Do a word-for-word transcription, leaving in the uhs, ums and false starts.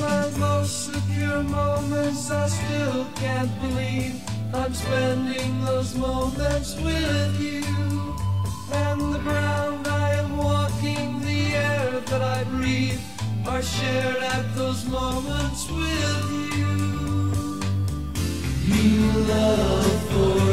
my most secure moments, I still can't believe I'm spending those moments with you. And the ground I am walking, the air that I breathe, are shared at those moments with you. You love for